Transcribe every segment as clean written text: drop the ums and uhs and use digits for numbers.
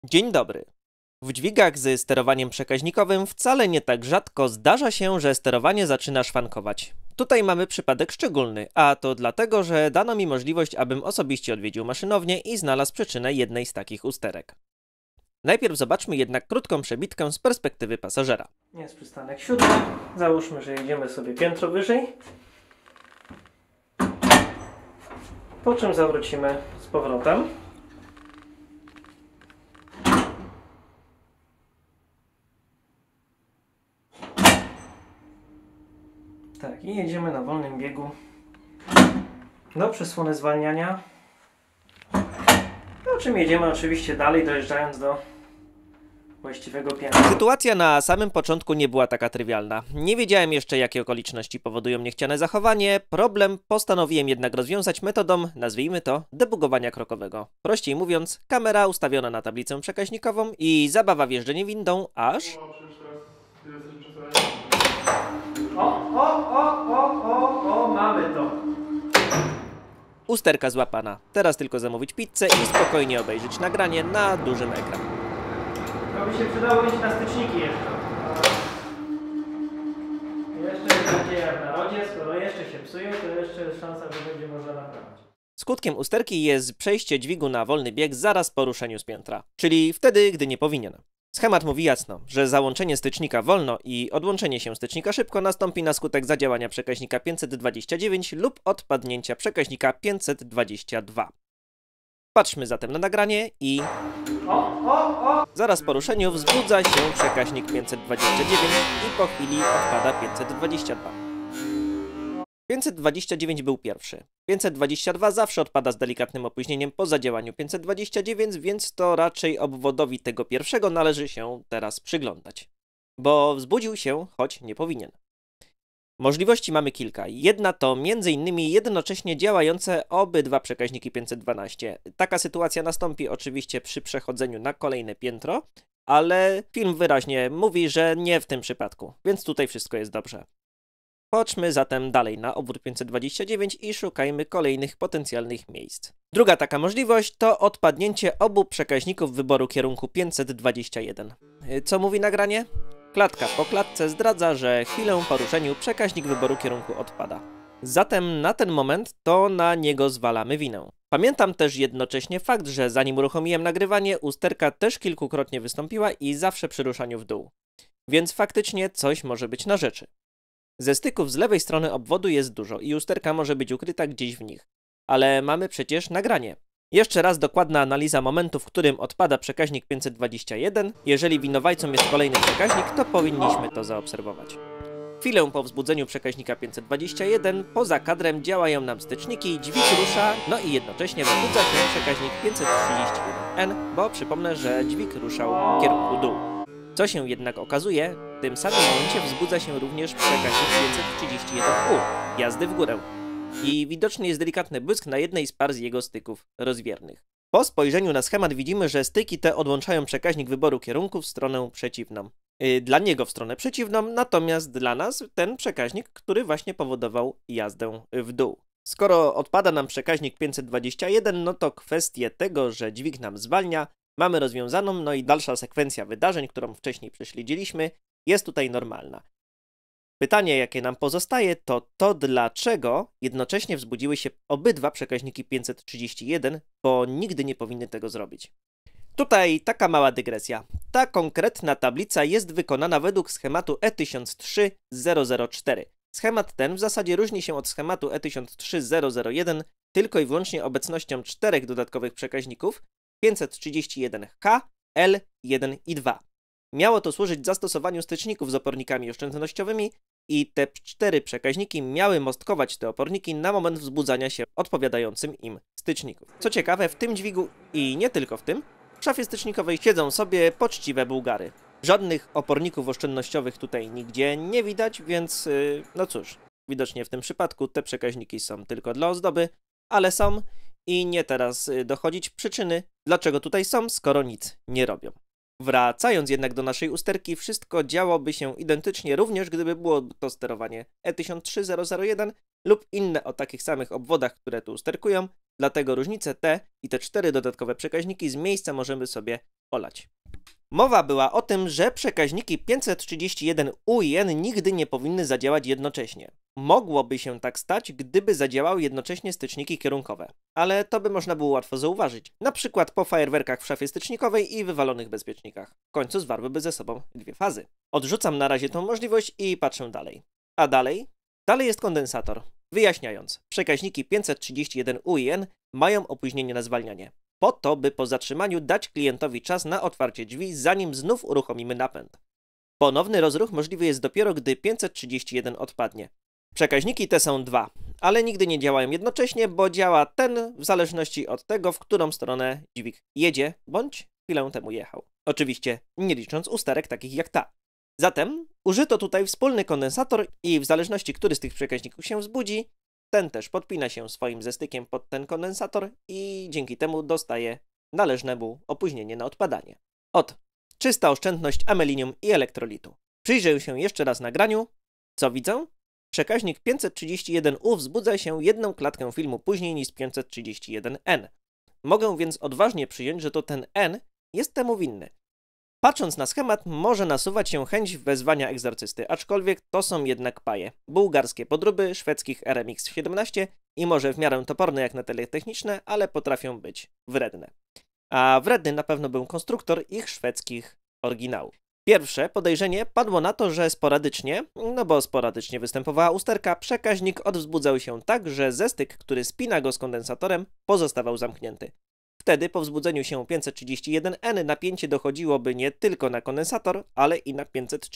Dzień dobry. W dźwigach z sterowaniem przekaźnikowym wcale nie tak rzadko zdarza się, że sterowanie zaczyna szwankować. Tutaj mamy przypadek szczególny, a to dlatego, że dano mi możliwość, abym osobiście odwiedził maszynownię i znalazł przyczynę jednej z takich usterek. Najpierw zobaczmy jednak krótką przebitkę z perspektywy pasażera. Jest przystanek 7. Załóżmy, że jedziemy sobie piętro wyżej. Po czym zawrócimy z powrotem. Tak, i jedziemy na wolnym biegu do przesłony zwalniania. Po czym jedziemy oczywiście dalej, dojeżdżając do właściwego piętra. Sytuacja na samym początku nie była taka trywialna. Nie wiedziałem jeszcze, jakie okoliczności powodują niechciane zachowanie. Problem postanowiłem jednak rozwiązać metodą, nazwijmy to, debugowania krokowego. Prościej mówiąc, kamera ustawiona na tablicę przekaźnikową i zabawa w jeżdżenie windą, aż... Mamy to. Usterka złapana. Teraz tylko zamówić pizzę i spokojnie obejrzeć nagranie na dużym ekranie. To by się przydało mieć na styczniki jeszcze. Jeszcze jest nadzieja w narodzie, skoro jeszcze się psuje, to jeszcze jest szansa, że będzie można naprawić. Skutkiem usterki jest przejście dźwigu na wolny bieg zaraz po ruszeniu z piętra, czyli wtedy, gdy nie powinien. Schemat mówi jasno, że załączenie stycznika wolno i odłączenie się stycznika szybko nastąpi na skutek zadziałania przekaźnika 529 lub odpadnięcia przekaźnika 522. Patrzmy zatem na nagranie i... Zaraz po ruszeniu wzbudza się przekaźnik 529 i po chwili odpada 522. 529 był pierwszy. 522 zawsze odpada z delikatnym opóźnieniem po zadziałaniu 529, więc to raczej obwodowi tego pierwszego należy się teraz przyglądać. Bo wzbudził się, choć nie powinien. Możliwości mamy kilka. Jedna to m.in. jednocześnie działające obydwa przekaźniki 512. Taka sytuacja nastąpi oczywiście przy przechodzeniu na kolejne piętro, ale film wyraźnie mówi, że nie w tym przypadku, więc tutaj wszystko jest dobrze. Chodźmy zatem dalej na obwód 529 i szukajmy kolejnych potencjalnych miejsc. Druga taka możliwość to odpadnięcie obu przekaźników wyboru kierunku 521. Co mówi nagranie? Klatka po klatce zdradza, że chwilę po ruszeniu przekaźnik wyboru kierunku odpada. Zatem na ten moment to na niego zwalamy winę. Pamiętam też jednocześnie fakt, że zanim uruchomiłem nagrywanie, usterka też kilkukrotnie wystąpiła i zawsze przy ruszaniu w dół. Więc faktycznie coś może być na rzeczy. Ze styków z lewej strony obwodu jest dużo i usterka może być ukryta gdzieś w nich. Ale mamy przecież nagranie. Jeszcze raz dokładna analiza momentu, w którym odpada przekaźnik 521. Jeżeli winowajcą jest kolejny przekaźnik, to powinniśmy to zaobserwować. Chwilę po wzbudzeniu przekaźnika 521, poza kadrem działają nam styczniki, dźwig rusza, no i jednocześnie wzbudza się przekaźnik 531N, bo przypomnę, że dźwig ruszał w kierunku dół. Co się jednak okazuje, w tym samym momencie wzbudza się również przekaźnik 531U, jazdy w górę. I widoczny jest delikatny błysk na jednej z par z jego styków rozwiernych. Po spojrzeniu na schemat widzimy, że styki te odłączają przekaźnik wyboru kierunku w stronę przeciwną. Dla niego w stronę przeciwną, natomiast dla nas ten przekaźnik, który właśnie powodował jazdę w dół. Skoro odpada nam przekaźnik 521, no to kwestię tego, że dźwig nam zwalnia, mamy rozwiązaną, no i dalsza sekwencja wydarzeń, którą wcześniej prześledziliśmy, jest tutaj normalna. Pytanie, jakie nam pozostaje, to dlaczego jednocześnie wzbudziły się obydwa przekaźniki 531, bo nigdy nie powinny tego zrobić. Tutaj taka mała dygresja. Ta konkretna tablica jest wykonana według schematu E13004. Schemat ten w zasadzie różni się od schematu E13001 tylko i wyłącznie obecnością 4 dodatkowych przekaźników 531H, L, 1 i 2. Miało to służyć zastosowaniu styczników z opornikami oszczędnościowymi i te 4 przekaźniki miały mostkować te oporniki na moment wzbudzania się odpowiadającym im styczników. Co ciekawe, w tym dźwigu i nie tylko w tym, w szafie stycznikowej siedzą sobie poczciwe Bułgary. Żadnych oporników oszczędnościowych tutaj nigdzie nie widać, więc no cóż, widocznie w tym przypadku te przekaźniki są tylko dla ozdoby, ale są i nie teraz dochodzić przyczyny, dlaczego tutaj są, skoro nic nie robią. Wracając jednak do naszej usterki, wszystko działoby się identycznie również, gdyby było to sterowanie E13001 lub inne o takich samych obwodach, które tu usterkują, dlatego różnice te i te 4 dodatkowe przekaźniki z miejsca możemy sobie olać. Mowa była o tym, że przekaźniki 531U i N nigdy nie powinny zadziałać jednocześnie. Mogłoby się tak stać, gdyby zadziałały jednocześnie styczniki kierunkowe, ale to by można było łatwo zauważyć, na przykład po fajerwerkach w szafie stycznikowej i wywalonych bezpiecznikach. W końcu zwarłyby ze sobą dwie fazy. Odrzucam na razie tą możliwość i patrzę dalej. A dalej? Dalej jest kondensator. Wyjaśniając, przekaźniki 531U i N mają opóźnienie na zwalnianie. Po to, by po zatrzymaniu dać klientowi czas na otwarcie drzwi, zanim znów uruchomimy napęd. Ponowny rozruch możliwy jest dopiero, gdy 531 odpadnie. Przekaźniki te są dwa, ale nigdy nie działają jednocześnie, bo działa ten w zależności od tego, w którą stronę dźwig jedzie, bądź chwilę temu jechał. Oczywiście nie licząc usterek takich jak ta. Zatem użyto tutaj wspólny kondensator i w zależności, który z tych przekaźników się wzbudzi, ten też podpina się swoim zestykiem pod ten kondensator i dzięki temu dostaje należne mu opóźnienie na odpadanie. Czysta oszczędność amelinium i elektrolitu. Przyjrzę się jeszcze raz nagraniu. Co widzę? Przekaźnik 531U wzbudza się jedną klatkę filmu później niż 531N. Mogę więc odważnie przyjąć, że to ten N jest temu winny. Patrząc na schemat, może nasuwać się chęć wezwania egzorcysty, aczkolwiek to są jednak paje. Bułgarskie podróby szwedzkich RMX-17 i może w miarę toporne jak na teletechniczne, ale potrafią być wredne. A wredny na pewno był konstruktor ich szwedzkich oryginałów. Pierwsze podejrzenie padło na to, że sporadycznie, bo sporadycznie występowała usterka, przekaźnik odwzbudzał się tak, że zestyk, który spina go z kondensatorem, pozostawał zamknięty. Wtedy po wzbudzeniu się 531N napięcie dochodziłoby nie tylko na kondensator, ale i na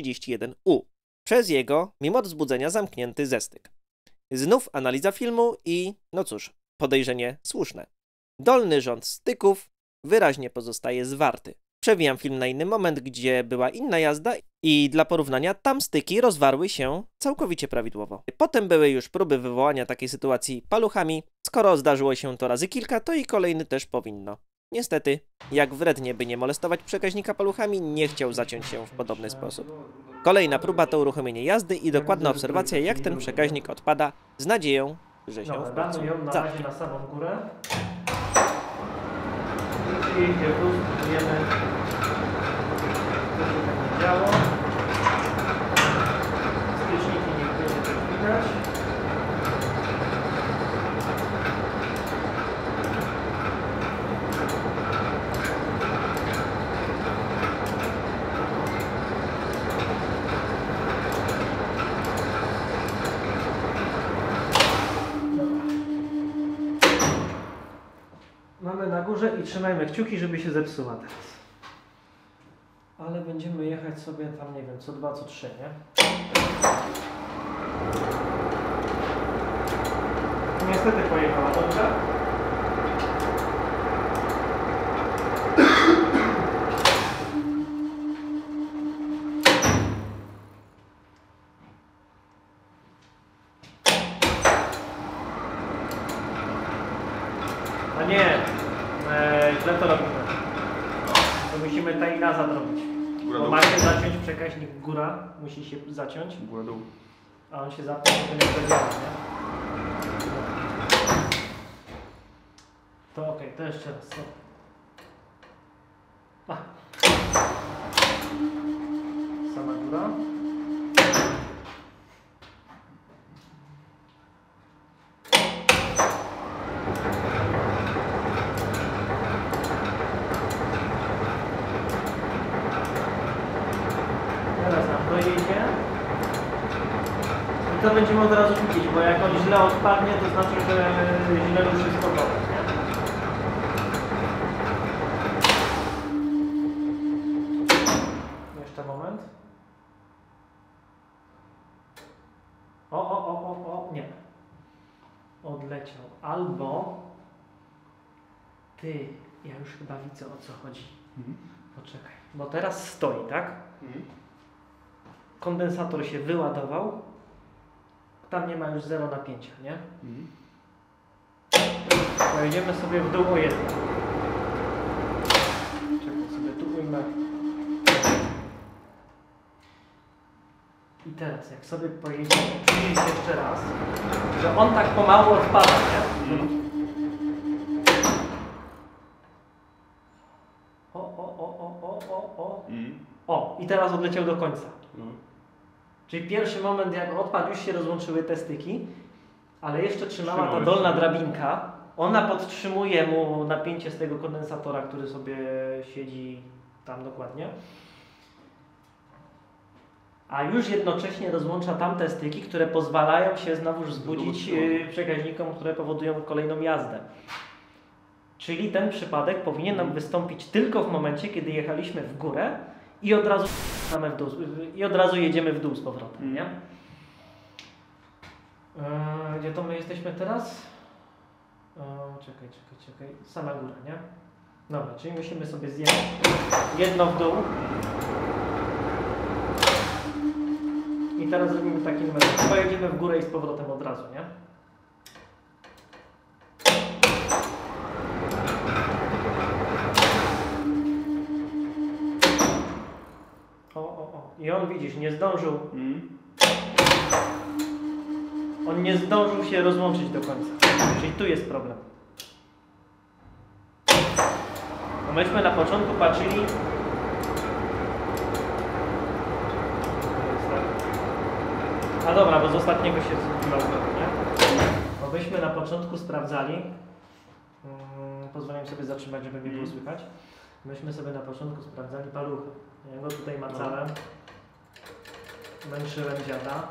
531U. Przez jego, mimo wzbudzenia, zamknięty zestyk. Znów analiza filmu i, no cóż, podejrzenie słuszne. Dolny rząd styków wyraźnie pozostaje zwarty. Przewijam film na inny moment, gdzie była inna jazda i dla porównania tam styki rozwarły się całkowicie prawidłowo. Potem były już próby wywołania takiej sytuacji paluchami. Skoro zdarzyło się to razy kilka, to i kolejny też powinno. Niestety, jak wrednie by nie molestować przekaźnika paluchami, nie chciał zaciąć się w podobny sposób. Kolejna próba to uruchomienie jazdy i dokładna obserwacja, jak ten przekaźnik odpada, z nadzieją, że się w końcu zamknie. Na samą górę. I wiemy, co się tak działo. Styczniki nie będzie też widać. Mamy na górze i trzymajmy kciuki, żeby się zepsuła teraz. Ale będziemy jechać sobie tam, nie wiem, co 2, co 3, nie? Niestety pojechała dobrze. A nie, źle to robimy. To musimy taj nazad robić. Bo ma się zaciąć przekaźnik góra, musi się zaciąć. Góra-dół. A on się zapnie, to nie zadziała, nie? To okej, to jeszcze raz. Sama góra. Teraz nam dojedzie. I to będziemy od razu widzieć, bo jak on źle odpadnie, to znaczy, że źle ruszy skokować, nie? Jeszcze moment. Nie. Odleciał. Albo... Ty, ja już chyba widzę, o co chodzi. Poczekaj, bo teraz stoi, tak? Kondensator się wyładował. Tam nie ma już zero napięcia, nie? Pojedziemy sobie w dół o jedno. Czekaj, sobie tu ujmę. I teraz, jak sobie pojedziemy, przyjść jeszcze raz, że on tak pomału odpada, nie? O, i teraz odleciał do końca. No. Czyli pierwszy moment, jak odpadł, już się rozłączyły te styki, ale jeszcze trzymała ta Trzymałeś. dolna drabinka. Ona podtrzymuje mu napięcie z tego kondensatora, który sobie siedzi tam dokładnie. A już jednocześnie rozłącza tamte styki, które pozwalają się znowuż wzbudzić przekaźnikom, które powodują kolejną jazdę. Czyli ten przypadek powinien nam wystąpić tylko w momencie, kiedy jechaliśmy w górę i od razu w dół, i od razu jedziemy w dół z powrotem, nie? Gdzie to my jesteśmy teraz? Czekaj. Sama góra, nie? Dobra, czyli musimy sobie zjeść jedno w dół. I teraz robimy taki numer. Pojedziemy w górę i z powrotem od razu, nie? O. I on, widzisz, nie zdążył. On nie zdążył się rozłączyć do końca. Czyli tu jest problem. No myśmy na początku patrzyli. A dobra, bo z ostatniego się zgubiło, nie? Bo myśmy na początku sprawdzali. Pozwolę sobie zatrzymać, żeby mnie było słychać. Myśmy sobie na początku sprawdzali paluchy. Ja go tutaj macałem. Męczyłem dziada.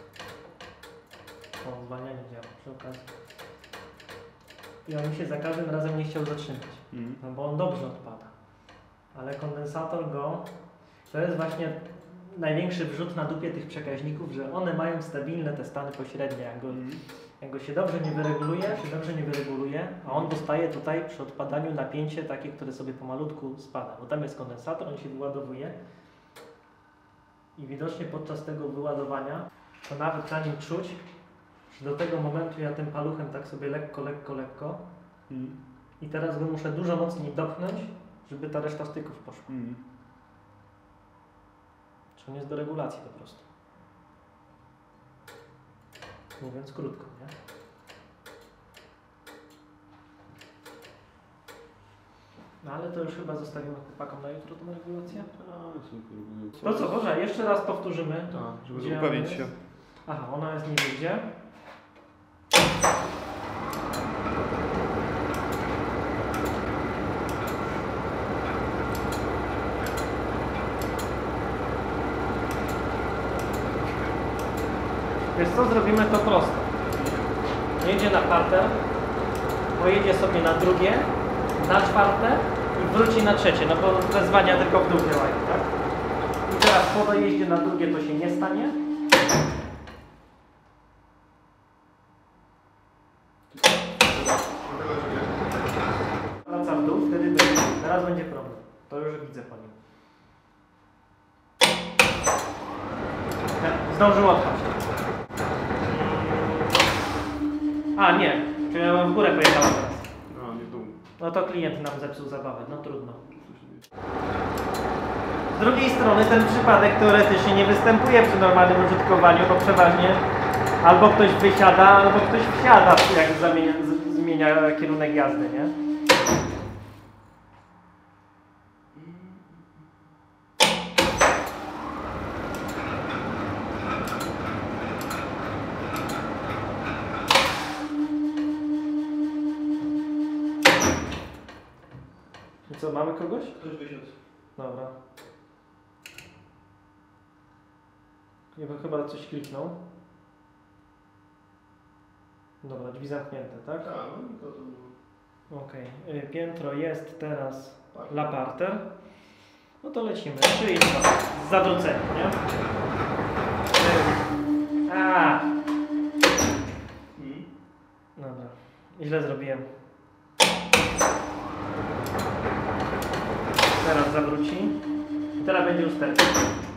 O, zwalnianie działa przy okazji. I on mi się za każdym razem nie chciał zatrzymać. No bo on dobrze odpada. Ale kondensator go... To jest właśnie największy wrzut na dupie tych przekaźników, że one mają stabilne te stany pośrednie. Jak go się dobrze nie wyreguluje, a on dostaje tutaj przy odpadaniu napięcie takie, które sobie pomalutku spada. Bo tam jest kondensator, on się wyładowuje. I widocznie podczas tego wyładowania, to nawet na nim czuć, że do tego momentu ja tym paluchem tak sobie lekko. I teraz go muszę dużo mocniej dopchnąć, żeby ta reszta styków poszła. Czy on jest do regulacji po prostu. Mówiąc krótko, nie? No ale to już chyba zostawimy chłopakom na jutro tą regulację. To co, Boże, jeszcze raz powtórzymy. Tak, żeby Gdzie upewnić ona się. jest? Aha, ona jest niby gdzie? Wiesz co, zrobimy to prosto. Jedzie na parter, pojedzie sobie na drugie, na czwarte i wróci na trzecie, no bo wezwania tylko w dół działają, tak? I teraz po dojeździe na drugie to się nie stanie. Wraca w dół, wtedy będzie. Teraz będzie problem. To już widzę po nim. Zdążył odpaść. A nie, czyli ja w górę pojechałem teraz. No, nie w dół. No to klient nam zepsuł zabawę, no trudno. Z drugiej strony ten przypadek teoretycznie nie występuje przy normalnym użytkowaniu, bo przeważnie albo ktoś wysiada, albo ktoś wsiada, jak zmienia kierunek jazdy, nie? I co, mamy kogoś? Ktoś wysiadł. Dobra. Chyba coś kliknął. Dobra, drzwi zamknięte, tak? Tak, no to było. Okej. Piętro jest teraz Parter. La Parter. No to lecimy. 3 i 2. Zawrócenie, nie? Dobra. Źle zrobiłem. Teraz zawróci. I teraz będzie usterka.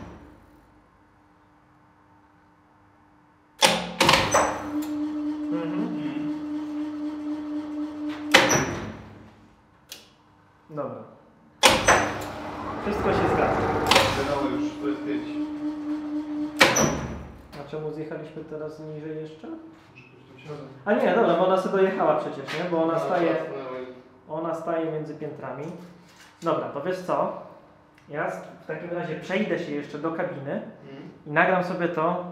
Dobra. Wszystko się zgadza. Wiadomo już, to jest 5. A czemu zjechaliśmy teraz niżej jeszcze? Żeby ktoś tam siadł. A nie, dobra, bo ona sobie dojechała przecież, nie? Bo ona No, staje, tak, no, ona staje między piętrami. Dobra, to wiesz co? Ja w takim razie przejdę się jeszcze do kabiny i nagram sobie to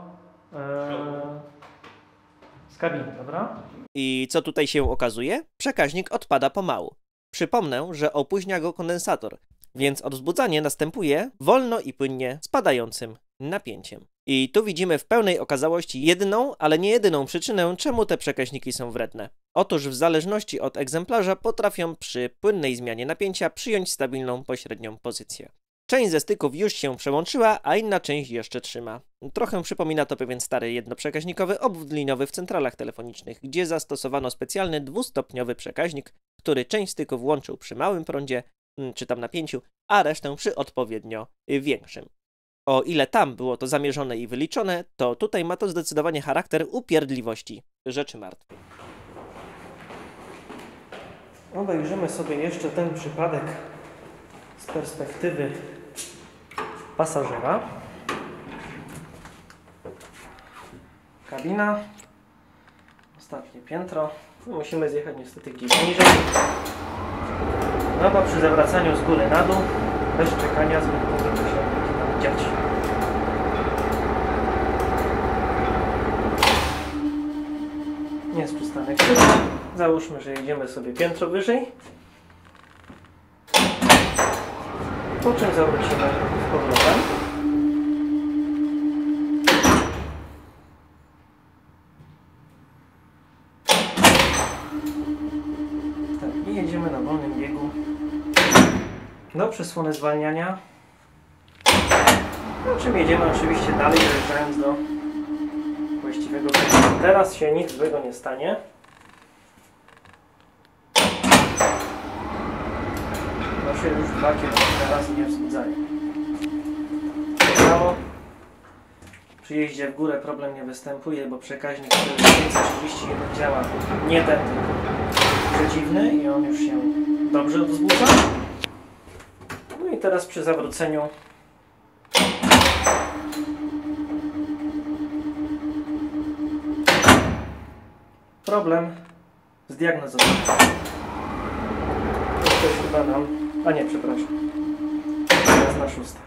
z kabiny, dobra? I co tutaj się okazuje? Przekaźnik odpada pomału. Przypomnę, że opóźnia go kondensator, więc odwzbudzanie następuje wolno i płynnie spadającym napięciem. I tu widzimy w pełnej okazałości jedną, ale nie jedyną przyczynę, czemu te przekaźniki są wredne. Otóż w zależności od egzemplarza potrafią przy płynnej zmianie napięcia przyjąć stabilną pośrednią pozycję. Część ze styków już się przełączyła, a inna część jeszcze trzyma. Trochę przypomina to pewien stary jednoprzekaźnikowy obwód liniowy w centralach telefonicznych, gdzie zastosowano specjalny dwustopniowy przekaźnik, który część styków łączył przy małym prądzie, czy tam napięciu, a resztę przy odpowiednio większym. O ile tam było to zamierzone i wyliczone, to tutaj ma to zdecydowanie charakter upierdliwości rzeczy martwej. Obejrzymy sobie jeszcze ten przypadek z perspektywy pasażera. Kabina, ostatnie piętro. Musimy zjechać niestety gdzieś niżej. No bo przy zawracaniu z góry na dół, bez czekania zwykle to się tam dziać. Nie jest przystanek. Załóżmy, że jedziemy sobie piętro wyżej. Po czym zawrócimy z powrotem. Tak, i jedziemy na wolnym biegu do przesłony zwalniania. Po czym jedziemy oczywiście dalej, dojeżdżając do właściwego punktu. Teraz się nic złego nie stanie. Bo się już 2 km raz nie wzbudzają. Prawo. Przy jeździe w górę problem nie występuje, bo przekaźnik, który 531 działa, nie ten, tylko przeciwny i on już się dobrze wzbudza. No i teraz przy zawróceniu problem zdiagnozowany. To jest chyba nam... A nie, przepraszam. Teraz na 6.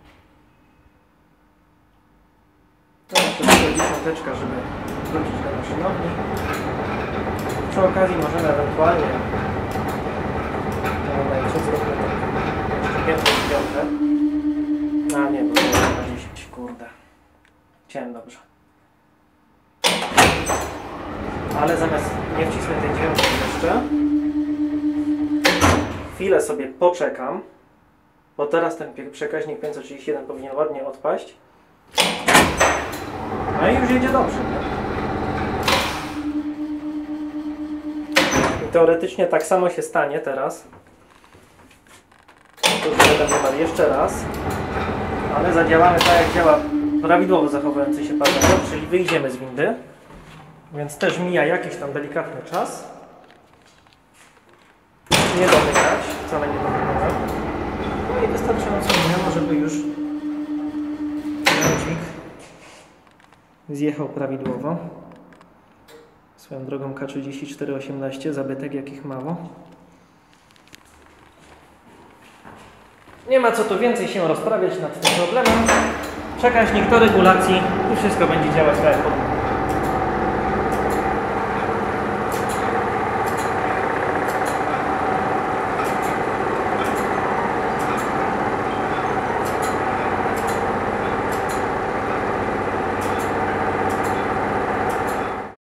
Teraz jeszcze dziesiąteczka, żeby wrócić do maszynowni. Przy okazji możemy ewentualnie co zróbmy tak jeszcze piąte. A nie, bo to jest na 10, kurde. Chciałem dobrze. Ale zamiast nie wcisnę tej dziewiątki jeszcze, chwilę sobie poczekam, bo teraz ten przekaźnik 531 powinien ładnie odpaść. No i już jedzie dobrze. Nie? I teoretycznie tak samo się stanie teraz. Tu już będę jeszcze raz. Ale zadziałamy tak, jak działa prawidłowo zachowujący się pasażer, czyli wyjdziemy z windy. Więc też mija jakiś tam delikatny czas. Nie domykać, wcale nie domykać. No i wystarczająco minęło, żeby już ręcznik zjechał prawidłowo. Swoją drogą K3418, zabytek jakich mało. Nie ma co tu więcej się rozprawiać nad tym problemem. Przekaźnik do regulacji i wszystko będzie działać tak jak powinno.